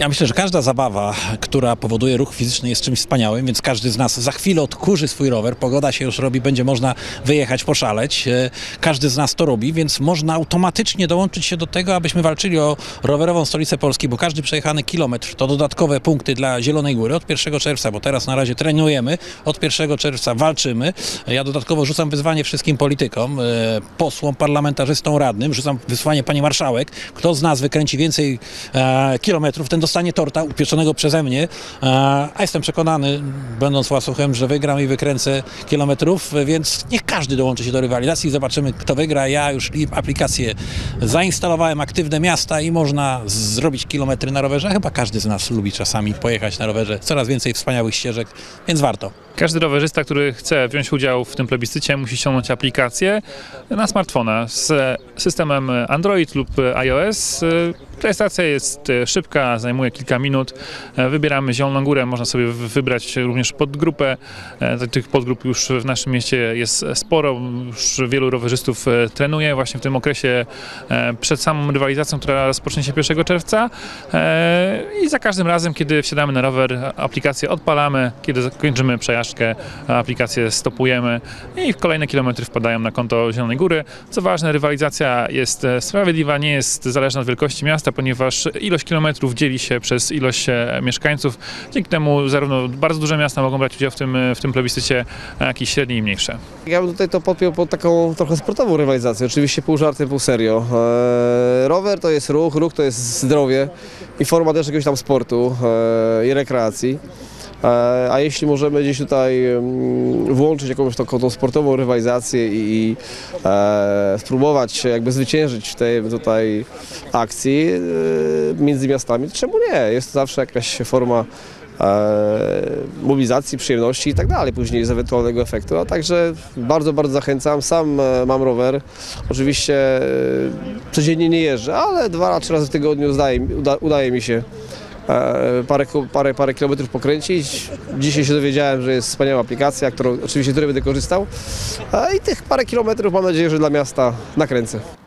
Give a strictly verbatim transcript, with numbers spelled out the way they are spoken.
Ja myślę, że każda zabawa, która powoduje ruch fizyczny, jest czymś wspaniałym, więc każdy z nas za chwilę odkurzy swój rower, pogoda się już robi, będzie można wyjechać, poszaleć. Każdy z nas to robi, więc można automatycznie dołączyć się do tego, abyśmy walczyli o rowerową stolicę Polski, bo każdy przejechany kilometr to dodatkowe punkty dla Zielonej Góry od pierwszego czerwca, bo teraz na razie trenujemy, od pierwszego czerwca walczymy. Ja dodatkowo rzucam wyzwanie wszystkim politykom, posłom, parlamentarzystom, radnym, rzucam wyzwanie pani marszałek, kto z nas wykręci więcej e, kilometrów, ten dostanie torta upieczonego przeze mnie, a jestem przekonany, będąc łasuchem, że wygram i wykręcę kilometrów, więc niech każdy dołączy się do rywalizacji, zobaczymy, kto wygra. Ja już aplikację zainstalowałem, Aktywne Miasta, i można zrobić kilometry na rowerze. Chyba każdy z nas lubi czasami pojechać na rowerze, coraz więcej wspaniałych ścieżek, więc warto. Każdy rowerzysta, który chce wziąć udział w tym plebiscycie, musi ściągnąć aplikację na smartfona z systemem Android lub iOS. Rejestracja jest szybka, zajmuje kilka minut. Wybieramy Zieloną Górę, można sobie wybrać również podgrupę. Tych podgrup już w naszym mieście jest sporo, już wielu rowerzystów trenuje właśnie w tym okresie przed samą rywalizacją, która rozpocznie się pierwszego czerwca. I za każdym razem, kiedy wsiadamy na rower, aplikację odpalamy, kiedy kończymy przejażdżkę, aplikację stopujemy i kolejne kilometry wpadają na konto Zielonej Góry. Co ważne, rywalizacja jest sprawiedliwa, nie jest zależna od wielkości miasta, ponieważ ilość kilometrów dzieli się przez ilość mieszkańców. Dzięki temu zarówno bardzo duże miasta mogą brać udział w tym, w tym plebiscycie, jak i średnie i mniejsze. Ja bym tutaj to podpiął pod taką trochę sportową rywalizację, oczywiście pół żartem, pół serio. Eee, rower to jest ruch, ruch to jest zdrowie i forma też jakiegoś tam sportu eee, i rekreacji. A jeśli możemy gdzieś tutaj włączyć jakąś taką tą sportową rywalizację i, i e, spróbować jakby zwyciężyć w tej tutaj akcji e, między miastami, to czemu nie? Jest to zawsze jakaś forma e, mobilizacji, przyjemności i tak dalej, później z ewentualnego efektu. A także bardzo, bardzo zachęcam. Sam e, mam rower. Oczywiście e, codziennie nie jeżdżę, ale dwa, trzy razy w tygodniu zdaje, uda, udaje mi się Parę, parę, parę kilometrów pokręcić. Dzisiaj się dowiedziałem, że jest wspaniała aplikacja, którą oczywiście której będę korzystał. I tych parę kilometrów mam nadzieję, że dla miasta nakręcę.